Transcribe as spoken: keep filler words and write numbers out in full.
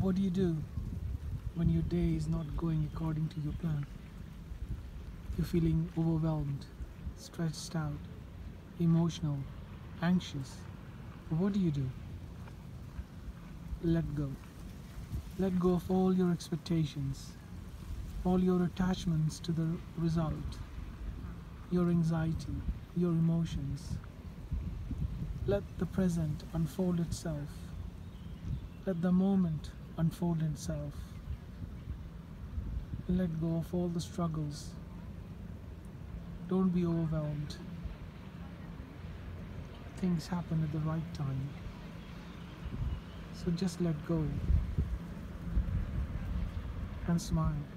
What do you do when your day is not going according to your plan? You're feeling overwhelmed, stressed out, emotional, anxious. What do you do? Let go. Let go of all your expectations, all your attachments to the result, your anxiety, your emotions. Let the present unfold itself. Let the moment unfold itself. Let go of all the struggles. Don't be overwhelmed. Things happen at the right time. So just let go and smile.